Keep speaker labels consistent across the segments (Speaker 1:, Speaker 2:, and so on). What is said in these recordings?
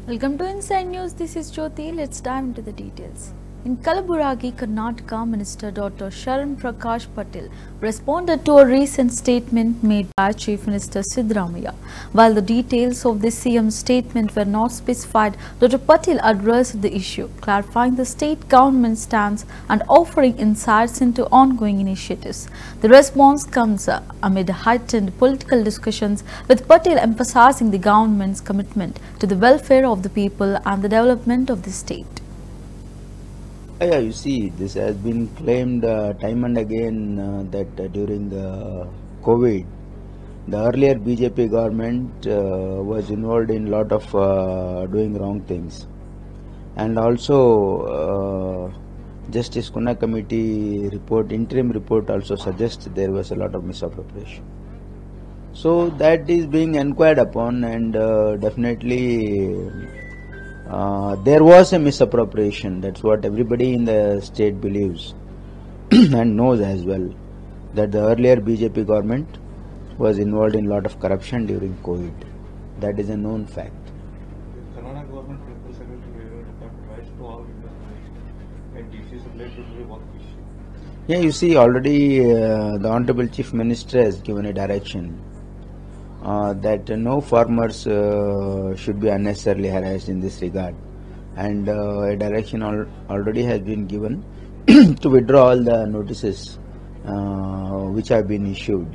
Speaker 1: Welcome to Inside News. This is Jyoti. Let's dive into the details. In Kalaburagi, Karnataka, Minister Dr. Sharan Prakash Patil responded to a recent statement made by Chief Minister Siddaramaiah. While the details of the CM statement were not specified, Dr. Patil addressed the issue, clarifying the state government stance and offering insights into ongoing initiatives. The response comes amid heightened political discussions, with Patil emphasizing the government's commitment to the welfare of the people and the development of the state.
Speaker 2: Yeah, you see, this has been claimed time and again that during COVID, the earlier BJP government was involved in a lot of doing wrong things. And also, Justice Kunna Committee report, interim report also suggests there was a lot of misappropriation. So that is being inquired upon, and definitely there was a misappropriation. That's what everybody in the state believes and knows as well, that the earlier BJP government was involved in a lot of corruption during COVID. That is a known fact.
Speaker 3: The Karnataka government principal secretary advised to all investigations and DCs related to the work issue.
Speaker 2: Yeah, you see, already the Honorable Chief Minister has given a direction that no farmers should be unnecessarily harassed in this regard, and a direction already has been given to withdraw all the notices which have been issued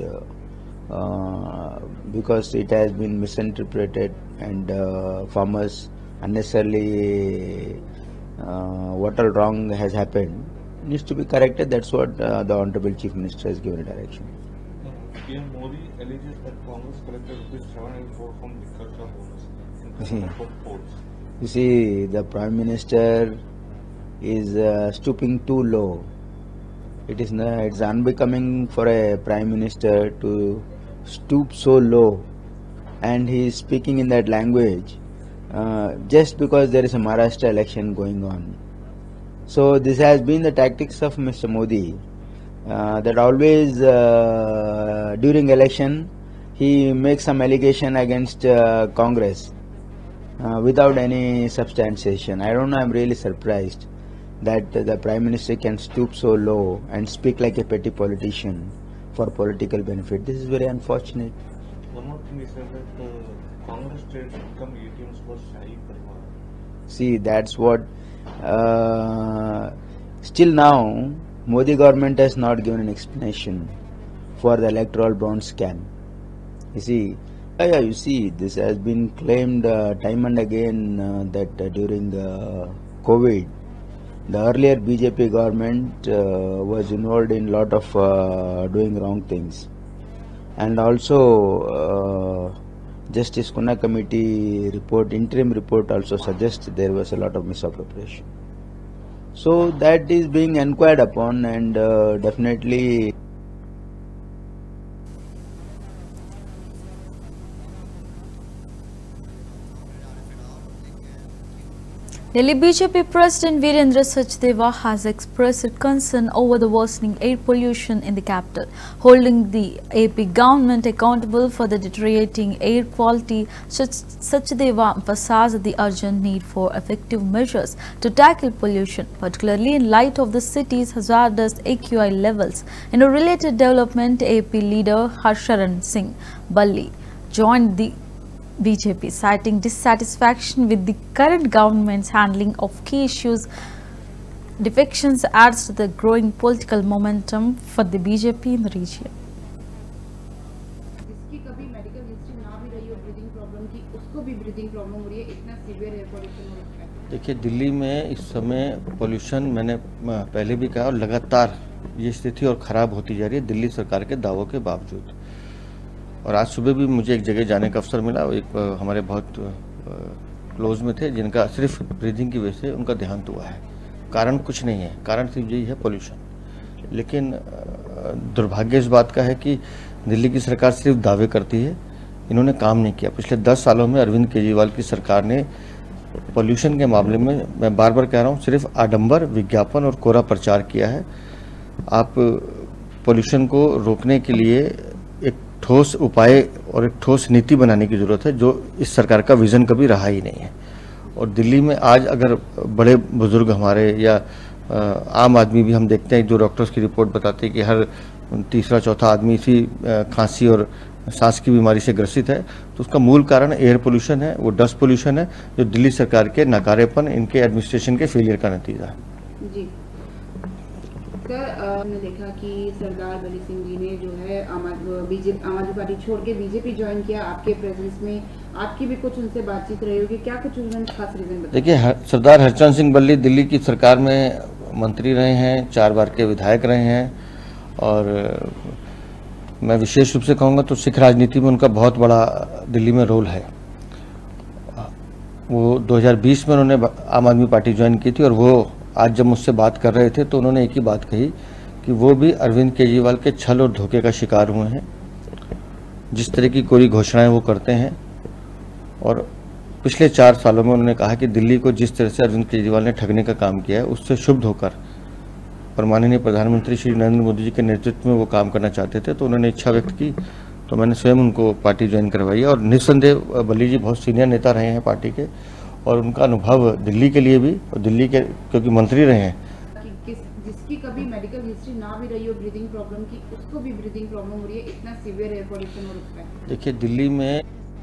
Speaker 2: because it has been misinterpreted, and farmers unnecessarily what all wrong has happened needs to be corrected. That's what the Honorable Chief Minister has given a direction.
Speaker 3: PM Modi alleges that Congress collected ₹7 crore from liquor shop owners in polls.
Speaker 2: You see, the Prime Minister is stooping too low. It's unbecoming for a Prime Minister to stoop so low, and he is speaking in that language just because there is a Maharashtra election going on. So this has been the tactics of Mr. Modi. That always during election he makes some allegation against Congress without any substantiation. I don't know, I'm really surprised that the Prime Minister can stoop so low and speak like a petty politician for political benefit. This is very unfortunate.
Speaker 3: One more thing is that Congress trades become ATMs for Shahi Parivar.
Speaker 2: See, that's what still now Modi government has not given an explanation for the electoral bond scam. You see, this has been claimed time and again that during COVID, the earlier BJP government was involved in a lot of doing wrong things. And also, Justice Kunna Committee report, interim report also suggests there was a lot of misappropriation. So that is being inquired upon, and definitely.
Speaker 1: Delhi BJP President Virendra Sachdeva has expressed concern over the worsening air pollution in the capital, holding the AP government accountable for the deteriorating air quality. Sachdeva emphasized the urgent need for effective measures to tackle pollution, particularly in light of the city's hazardous AQI levels. In a related development, AP leader Harsharan Singh Balli joined the BJP, citing dissatisfaction with the current government's handling of key issues. Defections adds to the growing political momentum for the BJP in the region.
Speaker 4: जिसकी कभी medical history ना भी रही हो breathing problem की, उसको भी breathing problem हो रही है, इतना सीवियर एयर पोल्यूशन हो रखा है।
Speaker 5: देखिए, दिल्ली में इस समय पोल्यूशन, मैंने पहले भी कहा, लगातार ये स्थिति और ख़राब होती जा रही है दिल्ली सरकार के दावों के बावजूद। और आज सुबह भी मुझे एक जगह जाने का अवसर मिला, एक हमारे बहुत क्लोज में थे जिनका सिर्फ ब्रीदिंग की वजह से उनका देहांत हुआ है। कारण कुछ नहीं है, कारण सिर्फ यही है पोल्यूशन। लेकिन दुर्भाग्य इस बात का है कि दिल्ली की सरकार सिर्फ दावे करती है, इन्होंने काम नहीं किया। पिछले 10 सालों में अरविंद केजरीवाल की सरकार ने पोल्यूशन के मामले में, मैं बार बार कह रहा हूँ, सिर्फ आडंबर, विज्ञापन और कोरा प्रचार किया है। आप पोल्यूशन को रोकने के लिए एक ठोस उपाय और एक ठोस नीति बनाने की जरूरत है, जो इस सरकार का विजन कभी रहा ही नहीं है। और दिल्ली में आज अगर बड़े बुजुर्ग हमारे या आम आदमी भी हम देखते हैं, जो डॉक्टर्स की रिपोर्ट बताते हैं कि हर तीसरा चौथा आदमी इसी खांसी और सांस की बीमारी से ग्रसित है, तो उसका मूल कारण एयर पोल्यूशन है, वो डस्ट पोल्यूशन है, जो दिल्ली सरकार के नाकारेपन, इनके एडमिनिस्ट्रेशन के फेलियर का नतीजा है।
Speaker 4: जी सर, हमने देखा कि सरदार बली सिंह जी ने जो है आम आदमी पार्टी छोड़ के बीजेपी ज्वाइन किया। आपके प्रेजेंस में आपकी भी कुछ उनसे बातचीत रही होगी, क्या कुछ उन्होंने खास रीजन बताया?
Speaker 5: देखिए, सरदार हरचंद सिंह बल्ली दिल्ली की सरकार में मंत्री रहे हैं, 4 बार के विधायक रहे हैं, और मैं विशेष रूप से कहूँगा तो सिख राजनीति में उनका बहुत बड़ा दिल्ली में रोल है। वो 2020 में उन्होंने आम आदमी पार्टी ज्वाइन की थी, और वो आज जब मुझसे बात कर रहे थे तो उन्होंने एक ही बात कही कि वो भी अरविंद केजरीवाल के छल और धोखे का शिकार हुए हैं। जिस तरह की कोई घोषणाएं वो करते हैं, और पिछले 4 सालों में उन्होंने कहा कि दिल्ली को जिस तरह से अरविंद केजरीवाल ने ठगने का काम किया है, उससे क्षुब्ध होकर और माननीय प्रधानमंत्री श्री नरेंद्र मोदी जी के नेतृत्व में वो काम करना चाहते थे, तो उन्होंने इच्छा व्यक्त की, तो मैंने स्वयं उनको पार्टी ज्वाइन करवाई है। और निस्संदेह बल्ली जी बहुत सीनियर नेता रहे हैं पार्टी के, और उनका अनुभव दिल्ली के लिए भी, और दिल्ली के क्योंकि मंत्री रहे हैं।
Speaker 4: जिसकी कभी मेडिकल हिस्ट्री ना भी रही हो ब्रीदिंग प्रॉब्लम की, उसको भी ब्रीदिंग प्रॉब्लम हो रही है, इतना सीवियर एयर पोल्यूशन हो रखा है।
Speaker 5: देखिए, दिल्ली में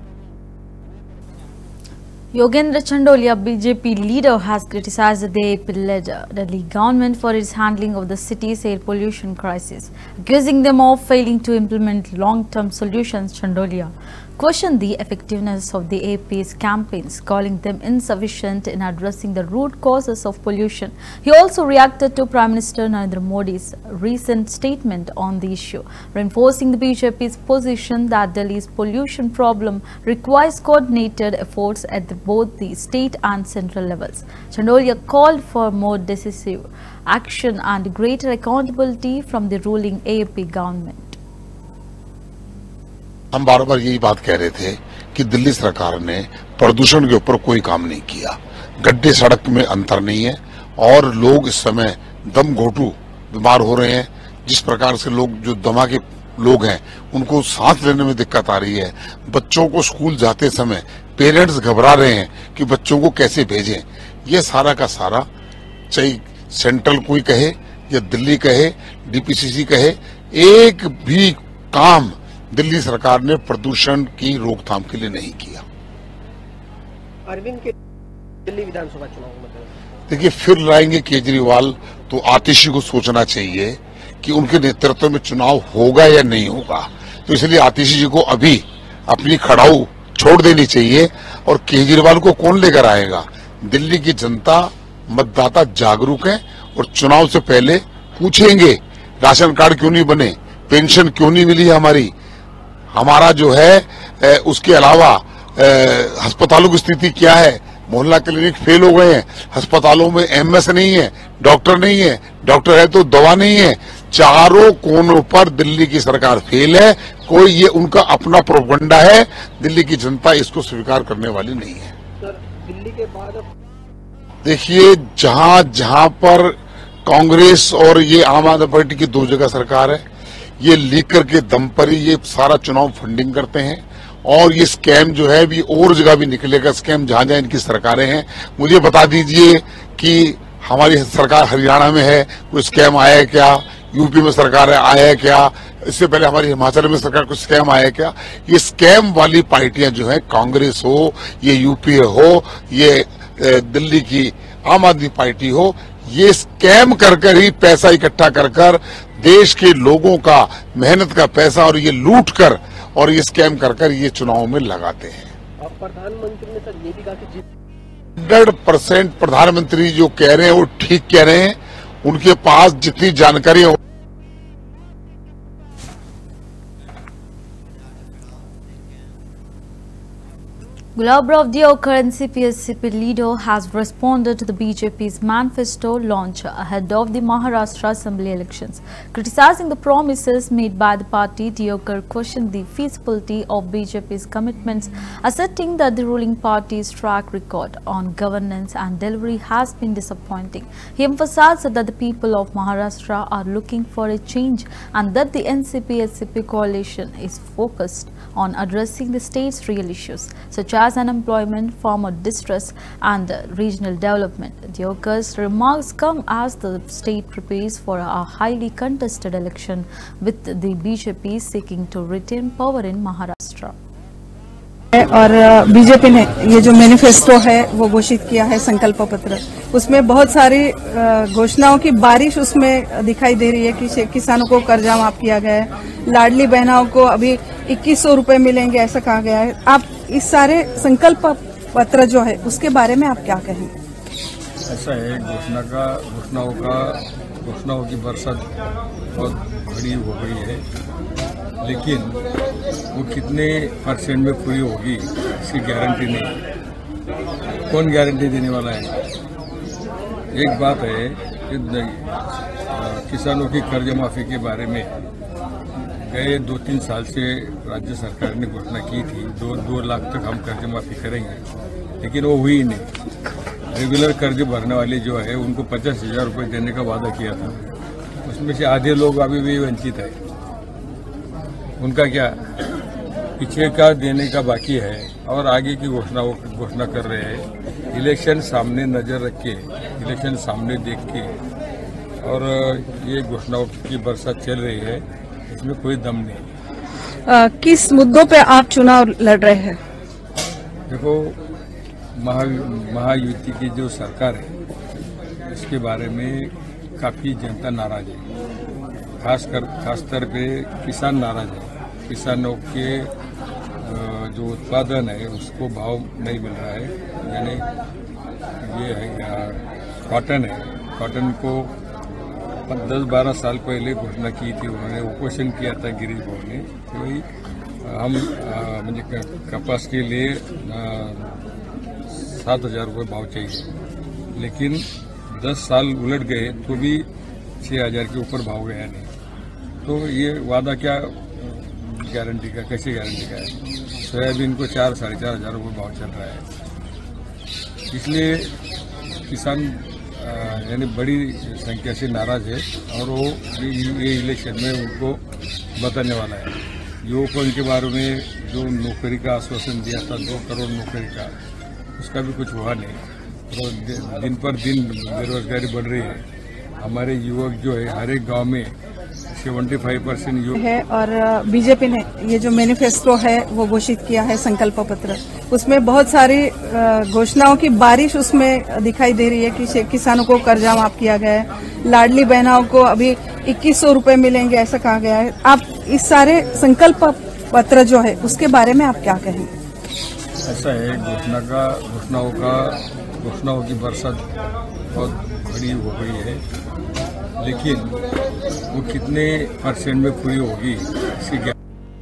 Speaker 1: Yogendra Chandolia, BJP leader, has criticized the AP-led Delhi government for its handling of the city's air pollution crisis, accusing them of failing to implement long-term solutions. Chandolia questioned the effectiveness of the AP's campaigns, calling them insufficient in addressing the root causes of pollution. He also reacted to Prime Minister Narendra Modi's recent statement on the issue, reinforcing the BJP's position that Delhi's pollution problem requires coordinated efforts at both the state and central levels. Chandolia called for more decisive action and greater accountability from the ruling AAP government.
Speaker 6: हम बार बार यही बात कह रहे थे कि दिल्ली सरकार ने प्रदूषण के ऊपर कोई काम नहीं किया। गड्ढे सड़क में अंतर नहीं है, और लोग इस समय दम घोटू बीमार हो रहे हैं। जिस प्रकार से लोग, जो दमा के लोग हैं, उनको सांस लेने में दिक्कत आ रही है। बच्चों को स्कूल जाते समय पेरेंट्स घबरा रहे हैं कि बच्चों को कैसे भेजें। ये सारा का सारा, चाहे सेंट्रल कोई कहे या दिल्ली कहे, डीपीसीसी कहे, एक भी काम दिल्ली सरकार ने प्रदूषण की रोकथाम के लिए नहीं किया।
Speaker 7: अरविंद के दिल्ली विधानसभा चुनाव में
Speaker 6: देखिए, फिर लाएंगे केजरीवाल, तो आतिशी को सोचना चाहिए कि उनके नेतृत्व में चुनाव होगा या नहीं होगा। तो इसलिए आतिशी जी को अभी अपनी खड़ाऊ छोड़ देनी चाहिए, और केजरीवाल को कौन लेकर आएगा। दिल्ली की जनता, मतदाता जागरूक है, और चुनाव से पहले पूछेंगे राशन कार्ड क्यों नहीं बने, पेंशन क्यों नहीं मिली हमारा जो है, उसके अलावा अस्पतालों की स्थिति क्या है। मोहल्ला क्लिनिक फेल हो गए हैं, अस्पतालों में एमएस नहीं है, डॉक्टर नहीं है, डॉक्टर है तो दवा नहीं है। चारों कोनों पर दिल्ली की सरकार फेल है। कोई, ये उनका अपना प्रोपगंडा है, दिल्ली की जनता इसको स्वीकार करने वाली नहीं है।
Speaker 7: सर, दिल्ली के बाद
Speaker 6: देखिए, जहां पर कांग्रेस और ये आम आदमी पार्टी की 2 जगह सरकार है, ये लीकर के दम पर ही ये सारा चुनाव फंडिंग करते हैं, और ये स्कैम जो है भी और जगह भी निकलेगा स्कैम, जहां जहां इनकी सरकारें हैं। मुझे बता दीजिए कि हमारी सरकार हरियाणा में है, कोई स्कैम आया है क्या? यूपी में सरकार आया है क्या? इससे पहले हमारी हिमाचल में सरकार कुछ स्कैम आया है क्या? ये स्कैम वाली पार्टियां जो है, कांग्रेस हो, ये यूपी हो, ये दिल्ली की आम आदमी पार्टी हो, ये स्कैम कर ही पैसा इकट्ठा कर देश के लोगों का मेहनत का पैसा और ये लूट कर और ये स्कैम कर ये चुनाव में लगाते हैं।
Speaker 7: अब प्रधानमंत्री ने सर ये भी कहा कि
Speaker 6: 100% प्रधानमंत्री जो कह रहे हैं वो ठीक कह रहे हैं। उनके पास जितनी जानकारी है,
Speaker 1: Gulab Rao Diokar, NCP leader, has responded to the BJP's manifesto launch ahead of the Maharashtra Assembly elections. Criticizing the promises made by the party, Diokar questioned the feasibility of BJP's commitments, asserting that the ruling party's track record on governance and delivery has been disappointing. He emphasized that the people of Maharashtra are looking for a change and that the NCP coalition is focused on addressing the state's real issues, such as unemployment, farmer distress and regional development. The Yoga's remarks come as the state prepares for a highly contested election with the BJP seeking to retain power in Maharashtra.
Speaker 8: और BJP ने ये जो manifesto है वो घोषित किया है, संकल्प पत्र, उसमें बहुत सारी घोषणाओं की बारिश उसमें दिखाई दे रही है कि किसानों को कर्जा माफ किया गया है, लाडली बहनाओं को अभी 2100 रुपए मिलेंगे ऐसा कहा गया है। आप इस सारे संकल्प पत्र जो है उसके बारे में आप क्या कहेंगे?
Speaker 9: ऐसा है, घोषणाओं की बरसात बहुत बड़ी हो गई है, लेकिन वो कितने परसेंट में पूरी होगी इसकी गारंटी नहीं। कौन गारंटी देने वाला है? एक बात है कि किसानों की कर्ज माफी के बारे में गए 2-3 साल से राज्य सरकार ने घोषणा की थी, 2 लाख तक हम कर्ज माफी करेंगे, लेकिन वो हुई नहीं। रेगुलर कर्ज भरने वाले जो है उनको 50,000 रुपये देने का वादा किया था, उसमें से आधे लोग अभी भी वंचित है। उनका क्या पीछे का देने का बाकी है और आगे की घोषणा कर रहे हैं। इलेक्शन सामने नजर रख के, इलेक्शन सामने देख के, और ये घोषणाओं की बरसात चल रही है, इसमें कोई दम नहीं।
Speaker 8: किस मुद्दों पे आप चुनाव लड़ रहे हैं? देखो,
Speaker 9: महायुति की जो सरकार है इसके बारे में काफी जनता नाराज है, खासकर पे किसान नाराज है। किसानों के जो उत्पादन है उसको भाव नहीं मिल रहा है, यानी ये है कॉटन है, कॉटन को 10-12 साल पहले घोषणा की थी, उन्होंने उपोषण किया था गिरीश भाव ने कि भाई हम मुझे कपास के लिए 7,000 रुपये भाव चाहिए, लेकिन 10 साल उलट गए तो भी 6,000 के ऊपर भाव गया नहीं। तो ये वादा क्या गारंटी का, कैसी गारंटी का है? सोयाबीन को 4-4.5 हजार रुपये भाव चल रहा है, इसलिए किसान यानी बड़ी संख्या से नाराज है और वो ये इलेक्शन में उनको बताने वाला है। युवकों के बारे में जो नौकरी का आश्वासन दिया था 2 करोड़ नौकरी का, उसका भी कुछ हुआ नहीं। तो दिन पर दिन बेरोजगारी बढ़ रही है। हमारे युवक जो है हर एक गांव में 75% युवक
Speaker 8: है और बीजेपी ने ये जो मैनिफेस्टो है वो घोषित किया है, संकल्प पत्र, उसमें बहुत सारी घोषणाओं की बारिश उसमें दिखाई दे रही है कि किसानों को कर्जा माफ किया गया है, लाडली बहनाओं को अभी 2100 रुपए मिलेंगे ऐसा कहा गया है। आप इस सारे संकल्प पत्र जो है उसके बारे में आप क्या कहेंगे?
Speaker 9: ऐसा है, घोषणाओं की बरसात बहुत बड़ी हो गई है, लेकिन वो कितने परसेंट में पूरी होगी इसकी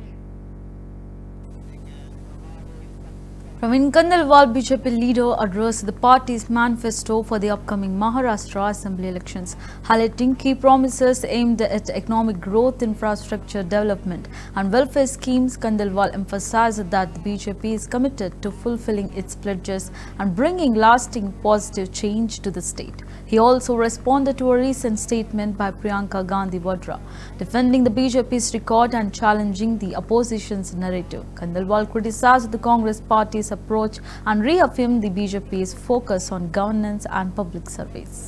Speaker 1: Praveen Khandelwal, BJP leader, addressed the party's manifesto for the upcoming Maharashtra Assembly elections, highlighting key promises aimed at economic growth, infrastructure development and welfare schemes. Khandelwal emphasized that the BJP is committed to fulfilling its pledges and bringing lasting positive change to the state. He also responded to a recent statement by Priyanka Gandhi Vadra, defending the BJP's record and challenging the opposition's narrative. Khandelwal criticized the Congress party's approach and reaffirmed the BJP's focus on governance and public service.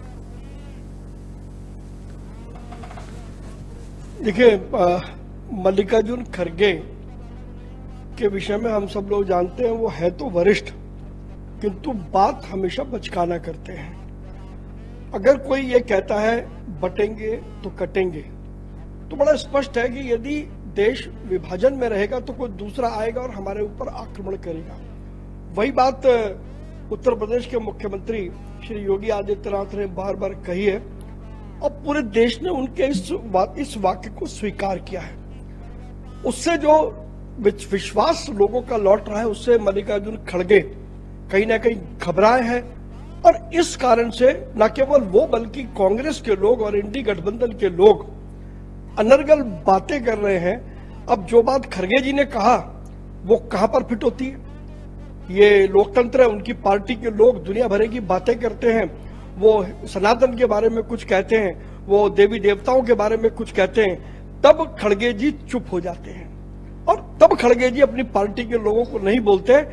Speaker 7: देखिए, मल्लिकार्जुन खड़गे के विषय में हम सब लोग जानते हैं, वो है तो वरिष्ठ, किंतु बात हमेशा बचकाना करते हैं। अगर कोई ये कहता है बटेंगे तो कटेंगे, तो बड़ा स्पष्ट है कि यदि देश विभाजन में रहेगा तो कोई दूसरा आएगा और हमारे ऊपर आक्रमण करेगा। वही बात उत्तर प्रदेश के मुख्यमंत्री श्री योगी आदित्यनाथ ने बार बार कही है और पूरे देश ने उनके इस वाक्य को स्वीकार किया है। उससे जो विश्वास लोगों का लौट रहा है, उससे मल्लिकार्जुन खड़गे कहीं ना कहीं घबराए हैं और इस कारण से न केवल वो बल्कि कांग्रेस के लोग और इंडी गठबंधन के लोग अनर्गल बातें कर रहे हैं। अब जो बात खड़गे जी ने कहा वो कहां पर फिट होती है? ये लोकतंत्र है, उनकी पार्टी के लोग दुनिया भर की बातें करते हैं, वो सनातन के बारे में कुछ कहते हैं, वो देवी देवताओं के बारे में कुछ कहते हैं, तब खड़गे जी चुप हो जाते हैं और तब खड़गे जी अपनी पार्टी के लोगों को नहीं बोलते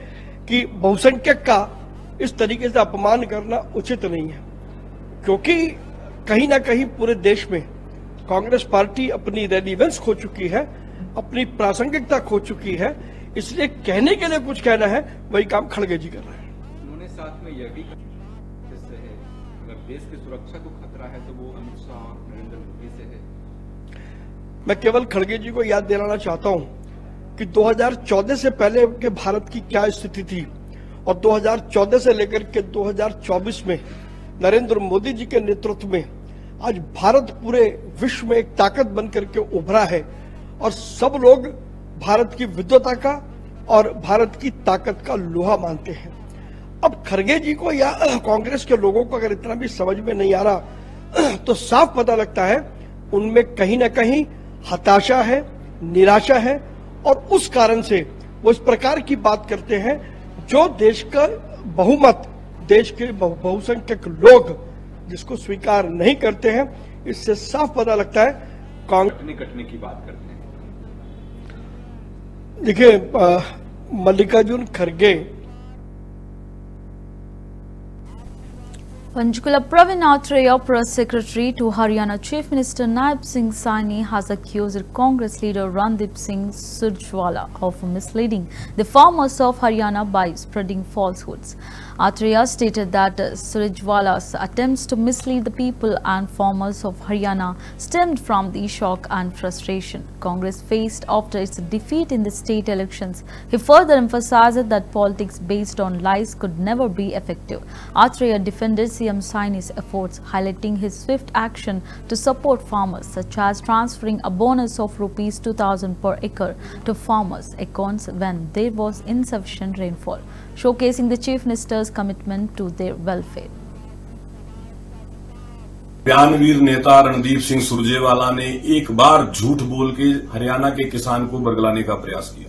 Speaker 7: कि बहुसंख्यक का इस तरीके से अपमान करना उचित नहीं है, क्योंकि कहीं ना कहीं पूरे देश में कांग्रेस पार्टी अपनी रेलिवेंस खो चुकी है, अपनी प्रासंगिकता खो चुकी है। इसलिए कहने के लिए कुछ कहना है, वही काम खड़गे जी कर रहे हैं।
Speaker 10: उन्होंने साथ में यह भी कहा है अगर देश की सुरक्षा को खतरा है तो वो अमित शाह नरेंद्र मोदी से है।
Speaker 7: मैं केवल खड़गे जी को याद दिलाना चाहता हूं कि 2014 से पहले के भारत की क्या स्थिति थी और 2014 से लेकर के 2024 में नरेंद्र मोदी जी के नेतृत्व में आज भारत पूरे विश्व में एक ताकत बनकर के उभरा है और सब लोग भारत की विद्वता का और भारत की ताकत का लोहा मानते हैं। अब खड़गे जी को या कांग्रेस के लोगों को अगर इतना भी समझ में नहीं आ रहा तो साफ पता लगता है उनमें कहीं ना कहीं हताशा है, निराशा है और उस कारण से वो इस प्रकार की बात करते हैं जो देश का बहुमत, देश के बहुसंख्यक लोग जिसको स्वीकार नहीं करते हैं। इससे साफ पता लगता है
Speaker 10: कटने की बात करते हैं।
Speaker 7: देखिए, मल्लिकार्जुन खड़गे
Speaker 1: Panchkula Pravin Athreya, Press Secretary to Haryana Chief Minister Naib Singh Saini, has accused Congress leader Randeep Singh Surjewala of misleading the farmers of Haryana by spreading falsehoods. Athreya stated that Surjewala's attempts to mislead the people and farmers of Haryana stemmed from the shock and frustration Congress faced after its defeat in the state elections. He further emphasized that politics based on lies could never be effective. Athreya defended CM Saini's efforts, highlighting his swift action to support farmers, such as transferring a bonus of Rs 2,000 per acre to farmers' accounts when there was insufficient rainfall, showcasing the Chief Minister's commitment to their welfare.
Speaker 11: बयानवीर नेता रणदीप सिंह सुरजेवाला ने एक बार झूठ बोल के हरियाणा के किसान को बरगलाने का प्रयास किया।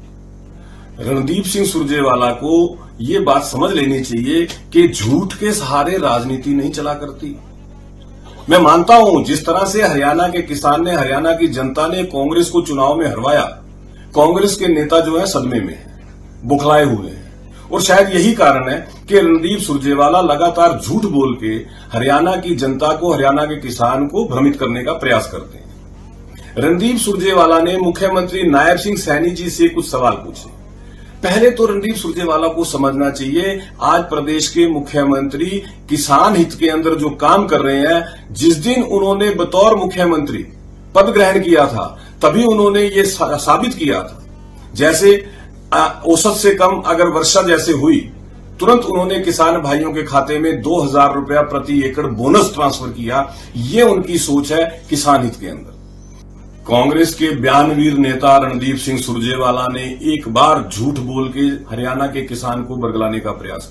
Speaker 11: रणदीप सिंह सुरजेवाला को ये बात समझ लेनी चाहिए कि झूठ के सहारे राजनीति नहीं चला करती। मैं मानता हूं जिस तरह से हरियाणा के किसान ने, हरियाणा की जनता ने कांग्रेस को चुनाव में हरवाया, कांग्रेस के नेता जो है सदमे में है, बुखलाए हुए हैं और शायद यही कारण है कि रणदीप सुरजेवाला लगातार झूठ बोल के हरियाणा की जनता को, हरियाणा के किसान को भ्रमित करने का प्रयास करते हैं। रणदीप सुरजेवाला ने मुख्यमंत्री नायब सिंह सैनी जी से कुछ सवाल पूछे। पहले तो रणदीप सुरजेवाला को समझना चाहिए आज प्रदेश के मुख्यमंत्री किसान हित के अंदर जो काम कर रहे हैं, जिस दिन उन्होंने बतौर मुख्यमंत्री पद ग्रहण किया था तभी उन्होंने ये साबित किया था। जैसे औसत से कम अगर वर्षा जैसे हुई, तुरंत उन्होंने किसान भाइयों के खाते में 2,000 रुपया प्रति एकड़ बोनस ट्रांसफर किया। ये उनकी सोच है किसान हित के अंदर। कांग्रेस के बयानवीर नेता रणदीप सिंह सुरजेवाला ने एक बार झूठ बोल के हरियाणा के किसान को बरगलाने का प्रयास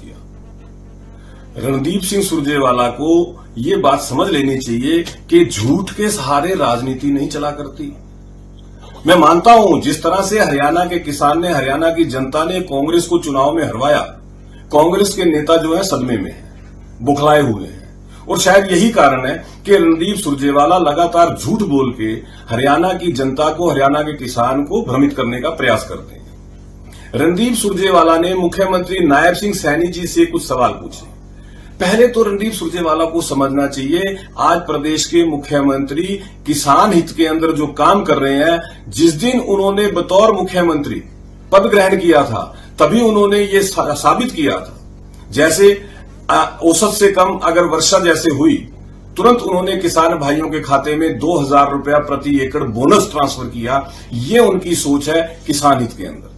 Speaker 11: किया। रणदीप सिंह सुरजेवाला को ये बात समझ लेनी चाहिए कि झूठ के सहारे राजनीति नहीं चला करती। मैं मानता हूं जिस तरह से हरियाणा के किसान ने, हरियाणा की जनता ने कांग्रेस को चुनाव में हरवाया, कांग्रेस के नेता जो है सदमे में है, बुखलाए हुए हैं और शायद यही कारण है कि रणदीप सुरजेवाला लगातार झूठ बोल के हरियाणा की जनता को, हरियाणा के किसान को भ्रमित करने का प्रयास करते हैं। रणदीप सुरजेवाला ने मुख्यमंत्री नायब सिंह सैनी जी से कुछ सवाल पूछे। पहले तो रणदीप सुरजेवाला को समझना चाहिए आज प्रदेश के मुख्यमंत्री किसान हित के अंदर जो काम कर रहे हैं, जिस दिन उन्होंने बतौर मुख्यमंत्री पद ग्रहण किया था तभी उन्होंने ये साबित किया था। जैसे औसत से कम अगर वर्षा जैसे हुई, तुरंत उन्होंने किसान भाइयों के खाते में 2,000 रुपया प्रति एकड़ बोनस ट्रांसफर किया। ये उनकी सोच है किसान हित के अंदर।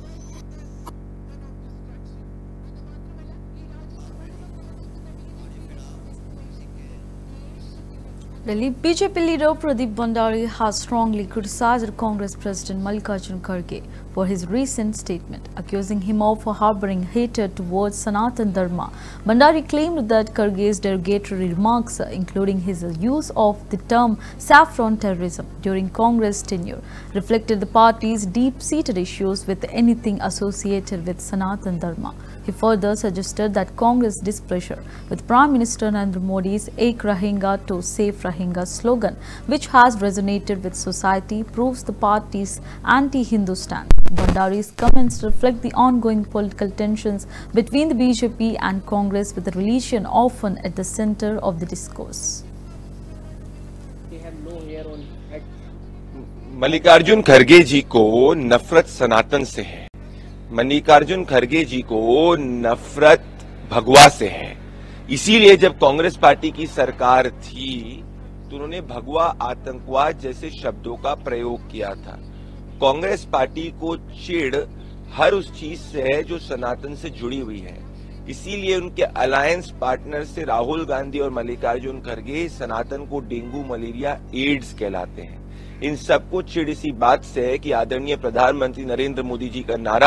Speaker 1: Delhi BJP leader Pradeep Bhandari has strongly criticized Congress President Mallikarjun Kharge for his recent statement, accusing him of harboring hatred towards Sanatan Dharma. Bhandari claimed that Kharge's derogatory remarks, including his use of the term saffron terrorism during Congress tenure, reflected the party's deep-seated issues with anything associated with Sanatan Dharma. He further suggested that Congress' displeasure with Prime Minister Narendra Modi's Ek Rahenga to Safe Rahenga slogan, which has resonated with society, proves the party's anti-Hindu stand. Bhandari's comments reflect the ongoing political tensions between the BJP and Congress, with religion often at the center of the discourse.
Speaker 12: Mallikarjun खड़गे जी को नफरत सनातन से है। मल्लिकार्जुन खड़गे जी को नफरत भगवा से है। इसीलिए जब कांग्रेस पार्टी की सरकार थी तो उन्होंने भगवा आतंकवाद जैसे शब्दों का प्रयोग किया था। कांग्रेस पार्टी को चिढ़ हर उस चीज से है जो सनातन से जुड़ी हुई है। इसीलिए उनके अलायंस पार्टनर से राहुल गांधी और मल्लिकार्जुन खड़गे सनातन को डेंगू, मलेरिया, एड्स कहलाते हैं। इन सबको चिढ़ इसी बात से है कि आदरणीय प्रधानमंत्री नरेंद्र मोदी जी का नारा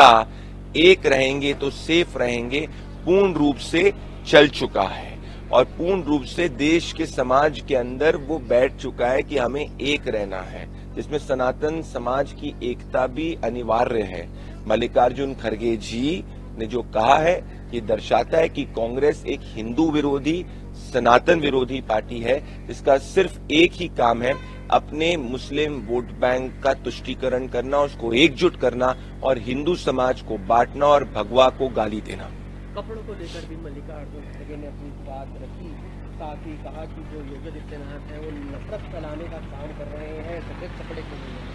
Speaker 12: एक रहेंगे तो सेफ रहेंगे पूर्ण रूप से चल चुका है और पूर्ण रूप से देश के समाज के अंदर वो बैठ चुका है कि हमें एक रहना है, जिसमें सनातन समाज की एकता भी अनिवार्य है। मल्लिकार्जुन खड़गे जी ने जो कहा है ये दर्शाता है कि कांग्रेस एक हिंदू विरोधी, सनातन विरोधी पार्टी है, जिसका सिर्फ एक ही काम है, अपने मुस्लिम वोट बैंक का तुष्टीकरण करना, उसको एकजुट करना और हिंदू समाज को बांटना और भगवा को गाली देना।
Speaker 13: कपड़ों को लेकर भी मल्लिकार्जुन खड़गे ने अपनी बात रखी, साथ ही कहा कि जो योगी आदित्यनाथ है वो नफरत फैलाने का काम कर रहे हैं, सफेद कपड़े के लिए।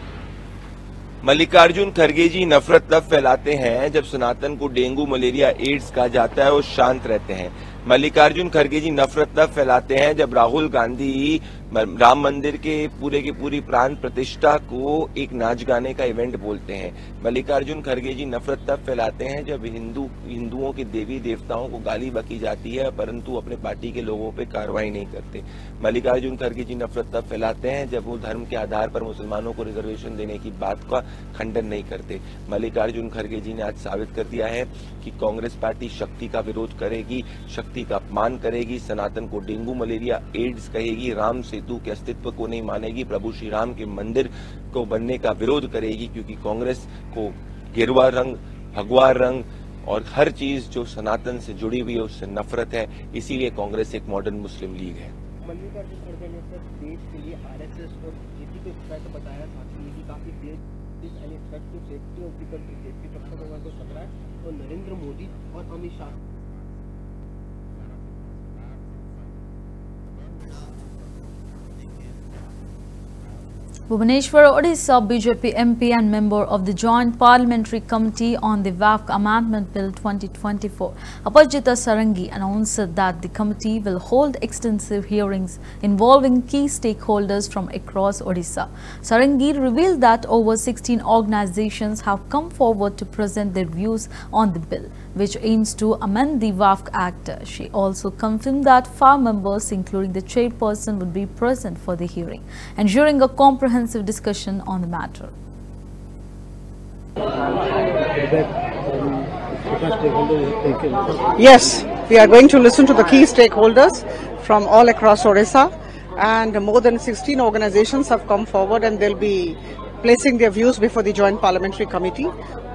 Speaker 12: मल्लिकार्जुन खड़गे जी नफरत तब फैलाते हैं जब सनातन को डेंगू, मलेरिया, एड्स कहा जाता है और शांत रहते हैं। मल्लिकार्जुन खड़गे जी नफरत तब फैलाते हैं जब राहुल गांधी राम मंदिर के पूरी प्राण प्रतिष्ठा को एक नाच गाने का इवेंट बोलते हैं। मल्लिकार्जुन खड़गे जी नफरत तब फैलाते हैं जब हिंदुओं के देवी देवताओं को गाली बकी जाती है परंतु अपने पार्टी के लोगों पे कार्रवाई नहीं करते। मल्लिकार्जुन खड़गे जी नफरत तब फैलाते हैं जब वो धर्म के आधार पर मुसलमानों को रिजर्वेशन देने की बात का खंडन नहीं करते। मल्लिकार्जुन खड़गे जी ने आज साबित कर दिया है कि कांग्रेस पार्टी शक्ति का विरोध करेगी, शक्ति का अपमान करेगी, सनातन को डेंगू, मलेरिया, एड्स कहेगी, राम सेतु के अस्तित्व को नहीं मानेगी, प्रभु श्री राम के मंदिर को बनने का विरोध करेगी, क्योंकि कांग्रेस को गेरुआ रंग, भगवा रंग और हर चीज जो सनातन से जुड़ी हुई है उससे नफरत है। इसीलिए कांग्रेस एक मॉडर्न मुस्लिम लीग है।
Speaker 13: मल्लिकार्जुन खड़गे ने देश के लिए आरएसएस और बीजेपी को थ्रेट बताया, साथ ही ये काफी देश any threat to safety of the country, safety रक्षा को खतरा है और नरेंद्र मोदी और Amit Shah.
Speaker 1: Bhubaneswar, Odisha BJP MP and member of the Joint Parliamentary Committee on the WACC Amendment Bill 2024, Apajita Sarangi, announced that the committee will hold extensive hearings involving key stakeholders from across Odisha. Sarangi revealed that over 16 organizations have come forward to present their views on the bill, which aims to amend the WACC Act. She also confirmed that 5 members, including the chairperson, would be present for the hearing, ensuring a comprehensive discussion on the matter.
Speaker 8: Yes, we are going to listen to the key stakeholders from all across Odisha, and more than 16 organizations have come forward and they'll be placing their views before the Joint Parliamentary Committee.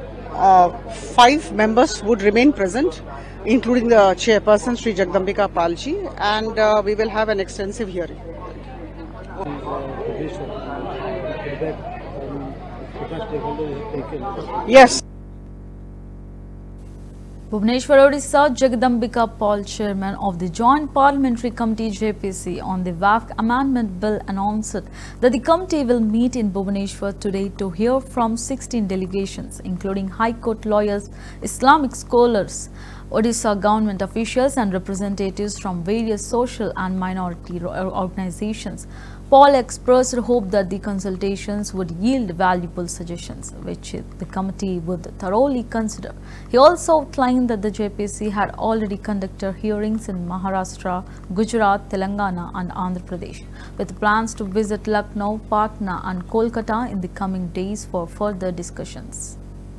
Speaker 8: 5 members would remain present, including the chairperson, Sri Jagdambika Palji, and we will have an extensive hearing. Yes.
Speaker 1: Bhubaneswar, Odisha, Jagdambika Paul, chairman of the Joint Parliamentary Committee JPC on the WACC Amendment Bill, announced that the committee will meet in Bhubaneswar today to hear from 16 delegations, including High Court lawyers, Islamic scholars, Odisha government officials and representatives from various social and minority organizations. Paul expressed hope that the consultations would yield valuable suggestions, which the committee would thoroughly consider. He also outlined that the JPC had already conducted hearings in Maharashtra, Gujarat, Telangana and Andhra Pradesh, with plans to visit Lucknow, Patna and Kolkata in the coming days for further discussions.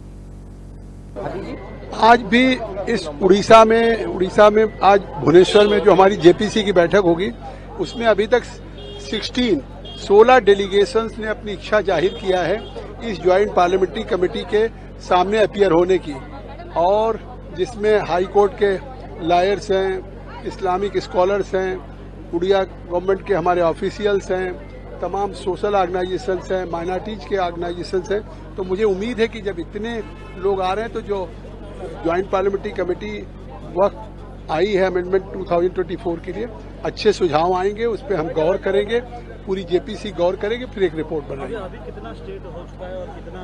Speaker 7: आज भी इस उड़ीसा में आज भुवनेश्वर में जो हमारी JPC की बैठक होगी उसमें अभी तक 16 डेलीगेशंस ने अपनी इच्छा जाहिर किया है इस ज्वाइंट पार्लियामेंट्री कमेटी के सामने अपीयर होने की, और जिसमें हाई कोर्ट के लॉयर्स हैं, इस्लामिक स्कॉलर्स हैं, उड़िया गवर्नमेंट के हमारे ऑफिशियल्स हैं
Speaker 14: तमाम सोशल ऑर्गेनाइजेशंस हैं, माइनॉरिटीज के ऑर्गेनाइजेशंस हैं। तो मुझे उम्मीद है कि जब इतने लोग आ रहे हैं तो जो ज्वाइंट पार्लियामेंट्री कमेटी वक्त आई है अमेंडमेंट 2024 के लिए, अच्छे सुझाव आएंगे, उस पर हम गौर करेंगे, पूरी जेपीसी गौर करेंगे, फिर एक रिपोर्ट बनाएंगे।
Speaker 13: अभी कितना स्टेट हो चुका है और कितना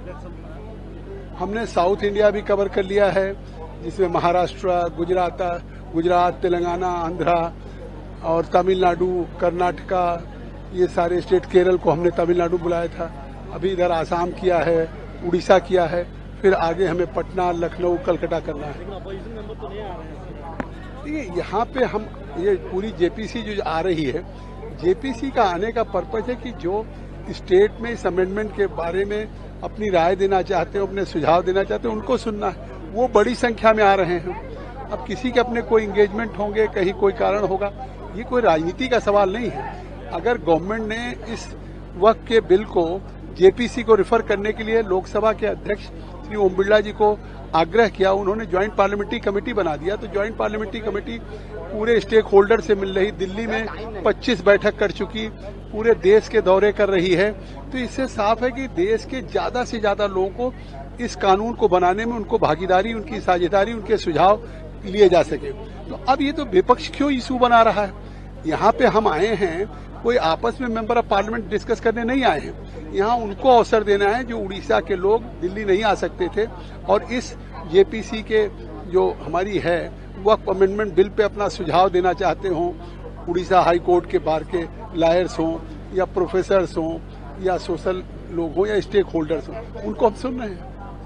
Speaker 14: हमने साउथ इंडिया भी कवर कर लिया है, जिसमें महाराष्ट्र, गुजरात, तेलंगाना, आंध्रा और तमिलनाडु, कर्नाटका, ये सारे स्टेट, केरल को हमने तमिलनाडु बुलाया था, अभी इधर आसाम किया है, उड़ीसा किया है, फिर आगे हमें पटना, लखनऊ, कलकत्ता करना है।
Speaker 13: लेकिन अपोजिशन मेंबर तो नहीं आ रहे हैं।
Speaker 14: देखिए यहाँ पे हम ये पूरी जेपीसी जो आ रही है, जेपीसी का आने का पर्पज है कि जो स्टेट में इस अमेंडमेंट के बारे में अपनी राय देना चाहते हैं, अपने सुझाव देना चाहते हैं, उनको सुनना है। वो बड़ी संख्या में आ रहे हैं। अब किसी के अपने कोई एंगेजमेंट होंगे, कहीं कोई कारण होगा, ये कोई राजनीति का सवाल नहीं है। अगर गवर्नमेंट ने इस वक्त के बिल को जेपीसी को रिफर करने के लिए लोकसभा के अध्यक्ष श्री ओम बिरला जी को आग्रह किया, उन्होंने ज्वाइंट पार्लियामेंट्री कमेटी बना दिया, तो ज्वाइंट पार्लियामेंट्री कमेटी पूरे स्टेक होल्डर से मिल रही, दिल्ली में 25 बैठक कर चुकी, पूरे देश के दौरे कर रही है। तो इससे साफ है कि देश के ज्यादा से ज्यादा लोगों को इस कानून को बनाने में उनको भागीदारी, उनकी साझेदारी, उनके सुझाव लिए जा सके। तो अब ये तो विपक्ष क्यों इशू बना रहा है? यहाँ पे हम आए हैं, कोई आपस में मेंबर ऑफ पार्लियामेंट डिस्कस करने नहीं आए हैं। यहाँ उनको अवसर देना है जो उड़ीसा के लोग दिल्ली नहीं आ सकते थे और इस जेपीसी के जो हमारी है वक्फ अमेंडमेंट बिल पे अपना सुझाव देना चाहते हों, उड़ीसा हाई कोर्ट के बार के लॉयर्स हों या प्रोफेसर्स हों या सोशल लोग हों या स्टेक होल्डर्स हों, उनको हम सुन रहे हैं।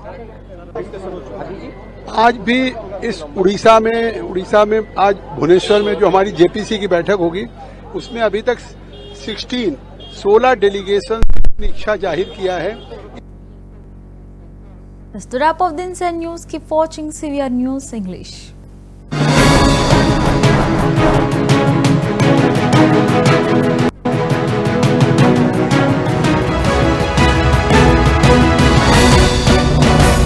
Speaker 14: आज भी इस उड़ीसा में आज भुवनेश्वर में जो हमारी जेपीसी की बैठक होगी, उसमें अभी तक 16 डेलीगेशन अपनी इच्छा जाहिर किया है।
Speaker 1: That's the wrap of the Inside News. Keep watching CVR News English.